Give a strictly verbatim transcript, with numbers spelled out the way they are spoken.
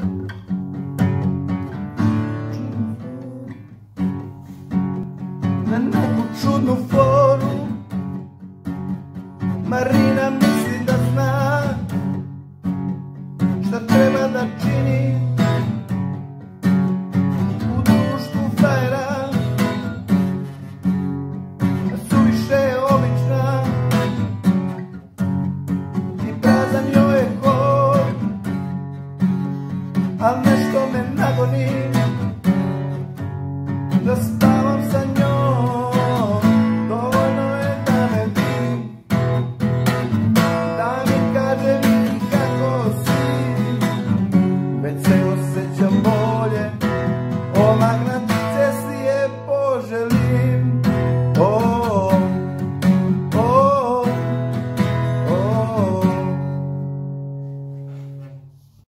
Na neku čudnu foru Marina misli da zna šta treba da čini u društvu frajera. Suviše je obična i prazan joj je hod, al nešto me nagoni.